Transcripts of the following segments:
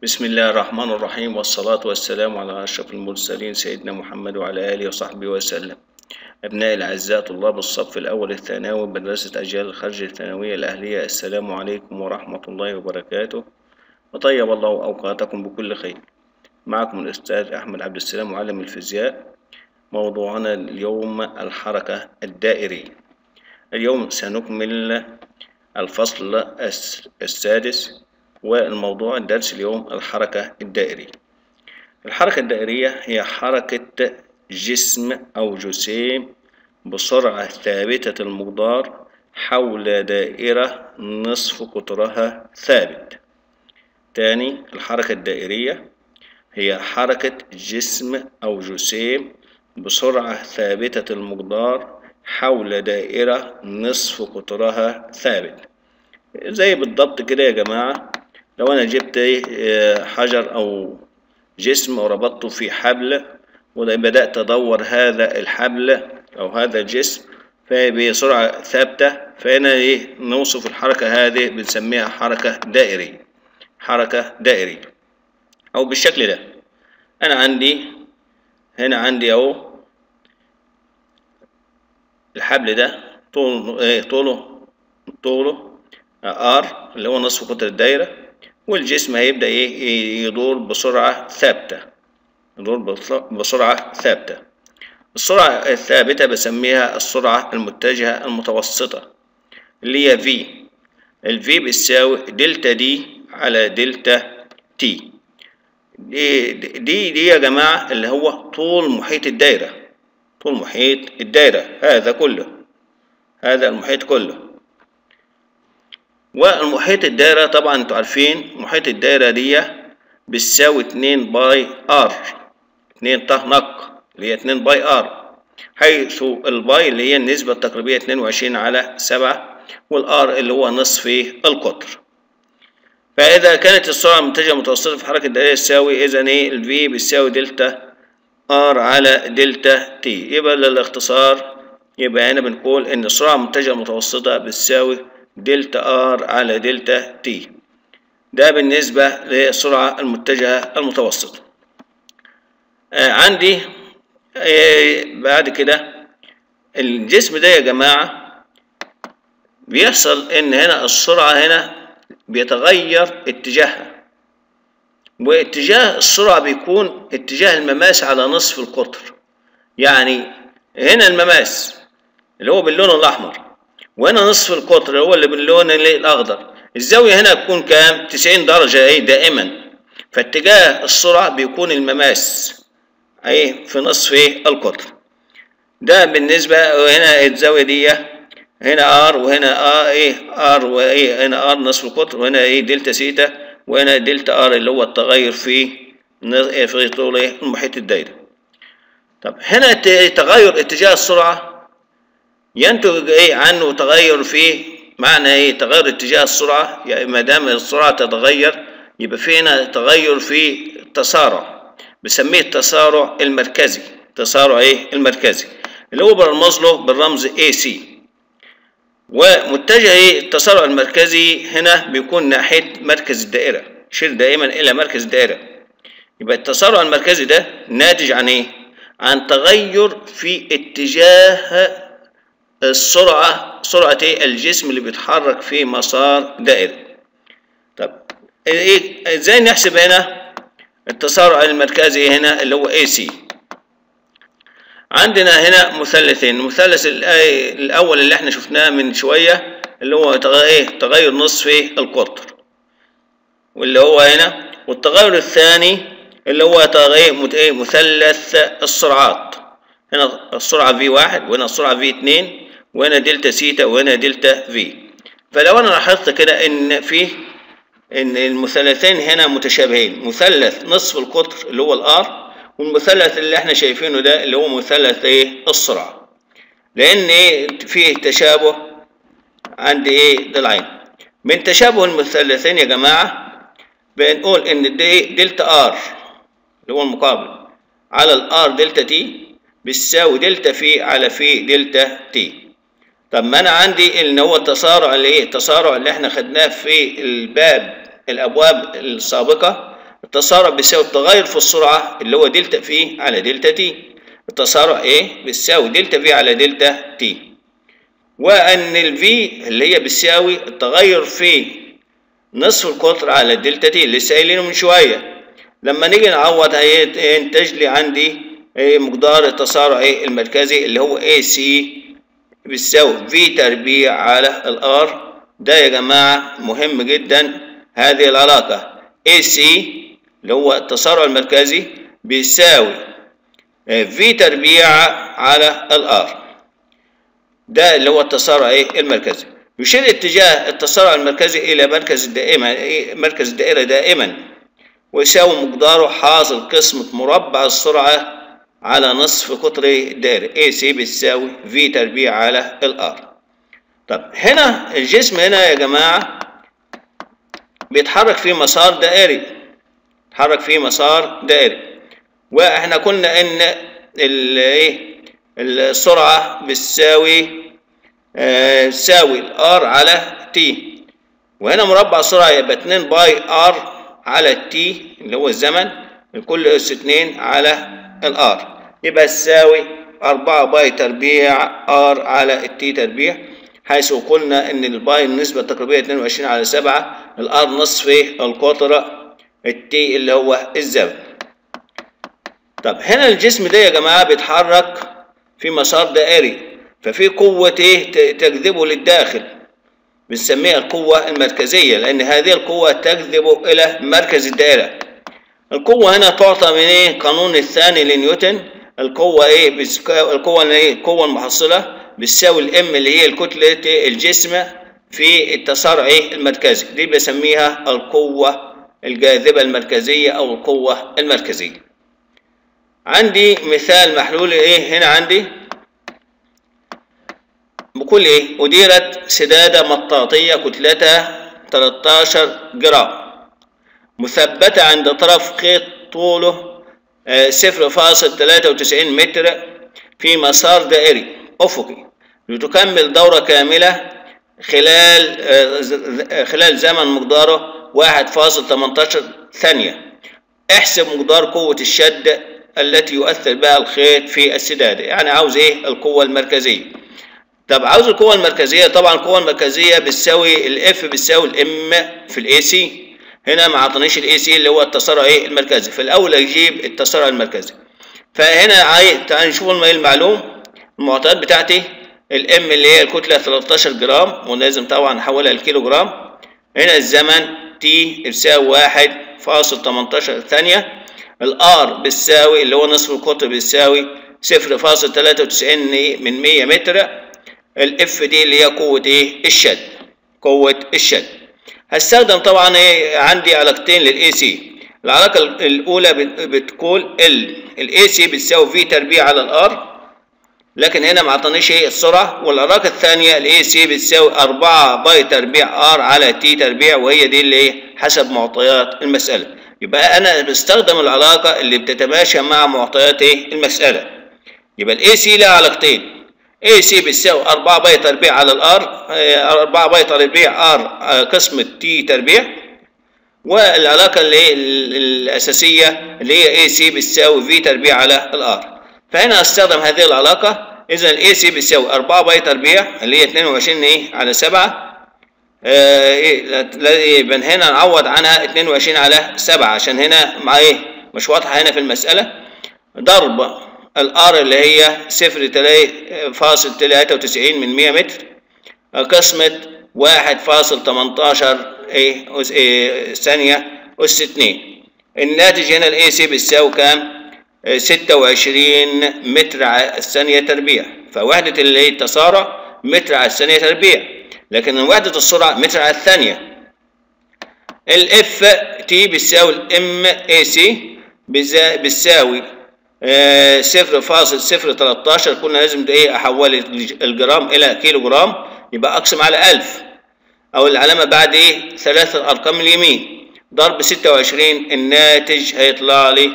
بسم الله الرحمن الرحيم، والصلاة والسلام على أشرف المرسلين سيدنا محمد وعلى آله وصحبه وسلم. أبنائي الأعزاء طلاب الصف الأول الثانوي مدرسة أجيال الخرج الثانوية الأهلية، السلام عليكم ورحمة الله وبركاته، وطيب الله أوقاتكم بكل خير. معكم الأستاذ أحمد عبد السلام معلم الفيزياء. موضوعنا اليوم الحركة الدائرية. اليوم سنكمل الفصل السادس، والموضوع الدرس اليوم الحركة الدائرية. الحركة الدائرية هي حركة جسم أو جسيم بسرعة ثابتة المقدار حول دائرة نصف قطرها ثابت. تاني، الحركة الدائرية هي حركة جسم أو جسيم بسرعة ثابتة المقدار حول دائرة نصف قطرها ثابت. زي بالضبط كده يا جماعة، لو أنا جبت حجر أو جسم وربطته في حبل وبدأت أدور هذا الحبل أو هذا الجسم بسرعة ثابتة، فهنا نوصف الحركة هذه بنسميها حركة دائرية. حركة دائرية أو بالشكل ده. أنا عندي أهو الحبل ده طوله R اللي هو نصف قطر الدايرة، والجسم هيبدأ يدور بسرعة ثابتة. السرعة الثابتة بسميها السرعة المتجهة المتوسطة اللي هي V. ال V بتساوي دلتا دي على دلتا تي. دي يا جماعة اللي هو طول محيط الدايرة. طول محيط الدايرة هذا المحيط كله. والمحيط الدايرة طبعا انتوا عارفين محيط الدايرة دي بتساوي 2 باي ار، 2 ط نق اللي هي 2 باي ار، حيث الباي اللي هي النسبة التقريبية 22 على 7، والار اللي هو نصف القطر. فإذا كانت السرعة المتجهة متوسطة في الحركة الدائرية تساوي إذا ال V بتساوي دلتا ار على دلتا تي. يبقى للاختصار يبقى هنا بنقول إن السرعة المتجهة المتوسطة بتساوي دلتا ار على دلتا تي. ده بالنسبة للسرعة المتجهة المتوسطة. عندي بعد كده الجسم ده يا جماعة بيحصل ان هنا السرعة هنا بيتغير اتجاهها، واتجاه السرعة بيكون اتجاه المماس على نصف القطر. يعني هنا المماس اللي هو باللون الأحمر، وهنا نصف القطر اللي هو اللي باللون الأخضر. الزاوية هنا تكون كام؟ 90 درجة دائما. فاتجاه السرعة بيكون المماس في نصف القطر. ده بالنسبة. هنا الزاوية دي هنا ار، وهنا ار، هنا ار نصف القطر، وهنا دلتا سيتا، وهنا دلتا ار اللي هو التغير في طول المحيط الدايري. طب هنا تغير اتجاه السرعة ينتج عنه تغير في معنى تغير اتجاه السرعة. يعني ما دام السرعة تتغير يبقى في هنا تغير في التسارع، بسميه التسارع المركزي. المركزي اللي هو برمز له بالرمز AC. ومتجه التسارع المركزي هنا بيكون ناحية مركز الدائرة، يشير دائما إلى مركز الدائرة. يبقى التسارع المركزي ده ناتج عن عن تغير في اتجاه سرعة الجسم اللي بيتحرك في مسار دائري. طب ازاي نحسب هنا التسارع المركزي هنا اللي هو AC؟ عندنا هنا مثلثين. المثلث الأول اللي احنا شفناه من شوية اللي هو تغير نصف القطر، واللي هو هنا. والتغير الثاني اللي هو تغير مثلث السرعات. هنا السرعة V1، وهنا السرعة V2، وهنا دلتا سيتا، وهنا دلتا V. فلو أنا لاحظت كده إن المثلثين هنا متشابهين، مثلث نصف القطر اللي هو الار، والمثلث اللي احنا شايفينه ده اللي هو مثلث السرعة، لأن فيه تشابه عند ضلعين. من تشابه المثلثين يا جماعة بنقول إن دلتا ار اللي هو المقابل على الار دلتا تي بتساوي دلتا في على في دلتا تي. طب ما أنا عندي اللي هو التسارع التسارع اللي احنا خدناه في الأبواب السابقة التسارع بيساوي التغير في السرعة اللي هو دلتا في على دلتا تي. التسارع ايه؟ بيساوي دلتا في على دلتا تي. وان الفي اللي هي بتساوي التغير في نصف القطر على دلتا تي اللي لسه قايلينه من شوية. لما نيجي نعوض هينتج لي عندي مقدار التسارع المركزي اللي هو اي سي بيساوي في تربيع على الار. ده يا جماعة مهم جدا هذه العلاقة. اي سي اللي هو التسارع المركزي بيساوي في تربيع على الار. ده اللي هو التسارع المركزي. يشير اتجاه التسارع المركزي الى مركز الدائرة دائما، ويساوي مقداره حاصل قسمة مربع السرعة على نصف قطر الدائرة. اي سي بتساوي في تربيع على الار. طب هنا الجسم هنا يا جماعة بيتحرك في مسار دائري، واحنا قلنا ان السرعة بتساوي تساوي الار على تي، وهنا مربع السرعة يبقى 2 باي ار على التي اللي هو الزمن، الكل اس 2 على الار، يبقى تساوي 4 باي تربيع ار على التي تربيع، حيث قلنا ان الباي النسبة التقريبية 22 على 7، الار نصف القطر، التي اللي هو الزمن. طب هنا الجسم ده يا جماعة بيتحرك في مسار دائري، ففي قوة تجذبه للداخل بنسميها القوة المركزية، لأن هذه القوة تجذب إلى مركز الدائرة. القوة هنا تعطى من قانون الثاني لنيوتن. القوة القوة المحصلة بتساوي الام اللي هي الكتلة الجسم في التسارع المركزي، دي بسميها القوة الجاذبة المركزية أو القوة المركزية. عندي مثال محلول هنا عندي بقول أديرت سدادة مطاطية كتلتها 13 جرام مثبتة عند طرف خيط طوله 0.93 متر في مسار دائري أفقي لتكمل دورة كاملة خلال زمن مقداره 1.18 ثانية. احسب مقدار قوة الشد التي يؤثر بها الخيط في السدادة. يعني عاوز القوة المركزية. طب عاوز القوة المركزية، طبعا القوة المركزية بتساوي الاف بتساوي الام في الاي سي. هنا ما عطانيش الاي سي اللي هو التسارع المركزي، فالاول اجيب التسارع المركزي. فهنا تعال نشوف المعلوم المعطيات بتاعتي. الام اللي هي الكتلة 13 جرام ولازم طبعا احولها لكيلو جرام. هنا الزمن تي بتساوي 1.18 ثانية. الار بتساوي اللي هو نصف القطر بتساوي 0.93 من 100 متر. الاف دي اللي هي قوة الشد، قوة الشد. هستخدم طبعا عندي علاقتين للاي سي. العلاقة الأولى بتقول الاي سي بتساوي في تربيع على الار، لكن هنا ما عطانيش السرعة. والعلاقة الثانية الاي سي بتساوي 4 باي تربيع ار على تي تربيع، وهي دي اللي حسب معطيات المسألة. يبقى أنا بستخدم العلاقة اللي بتتماشى مع معطيات المسألة. يبقى الاي سي لها علاقتين. اي سي بتساوي 4 باي تربيع على الار، 4 باي تربيع ار قسمة تي تربيع، والعلاقة اللي هي الأساسية اللي هي اي سي بتساوي في تربيع على الار. فهنا استخدم هذه العلاقة. إذا الاي سي بتساوي 4 باي تربيع اللي هي 22 على 7. يبقى هنا نعوض عنها 22 على 7 عشان هنا مع مش واضحة هنا في المسألة. ضرب الار اللي هي 0.93 من 100 متر قسمة 1.18 ثانية أس 2. الناتج هنا الاي سي بتساوي كام؟ 26 متر على الثانية تربيع. فوحدة التسارع متر على الثانية تربيع، لكن وحدة السرعة متر على الثانية. الاف تي بتساوي الام اي سي بتساوي 0.013. كنا لازم احول الجرام الى كيلو جرام، يبقى اقسم على 1000 او العلامه بعد 3 ارقام اليمين ضرب 26. الناتج هيطلع لي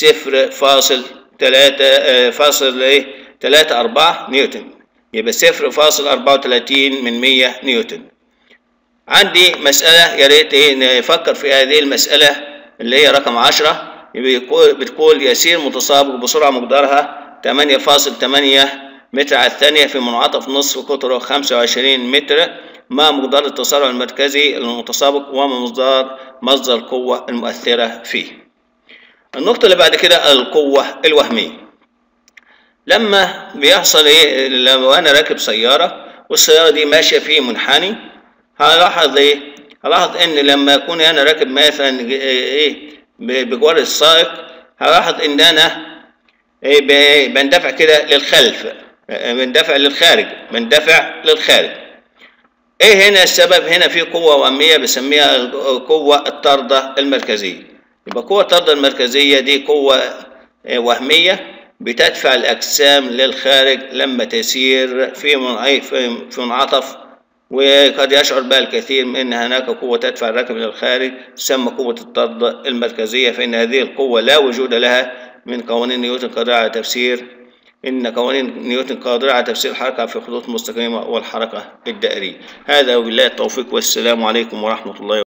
0.34 نيوتن، يبقى 0.34 من 100 نيوتن. عندي مسألة يا ريت نفكر في هذه المسألة اللي هي رقم 10 بتقول يسير متسابق بسرعة مقدارها 8.8 متر على الثانية في منعطف نصف قطره 25 متر ما مقدار التسارع المركزي للمتسابق وما مصدر القوة المؤثرة فيه. النقطة اللي بعد كده القوة الوهمية. لما بيحصل ايه لو انا راكب سيارة والسيارة دي ماشية في منحني، هلاحظ ايه؟ هلاحظ ان لما اكون انا راكب مثلا ايه بجوار السائق، هلاحظ ان انا ايه بندفع كده للخلف، بندفع للخارج. ايه هنا السبب؟ هنا في قوة وهمية بسميها القوة الطاردة المركزية. يبقى القوة الطاردة المركزية دي قوة وهمية بتدفع الأجسام للخارج لما تسير في منعطف، وقد يشعر بها الكثير من أن هناك قوة تدفع الراكب للخارج تسمى قوة الطرد المركزية، فإن هذه القوة لا وجود لها من قوانين نيوتن قادرة على تفسير الحركة في خطوط مستقيمة والحركة الدائرية. هذا وبالله التوفيق، والسلام عليكم ورحمة الله وبركاته.